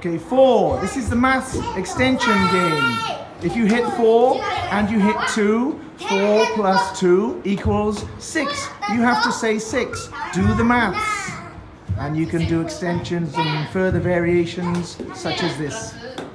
Okay, 4. This is the maths extension game. If you hit 4 and you hit 2, 4 plus 2 equals 6. You have to say 6. Do the maths. And you can do extensions and further variations such as this.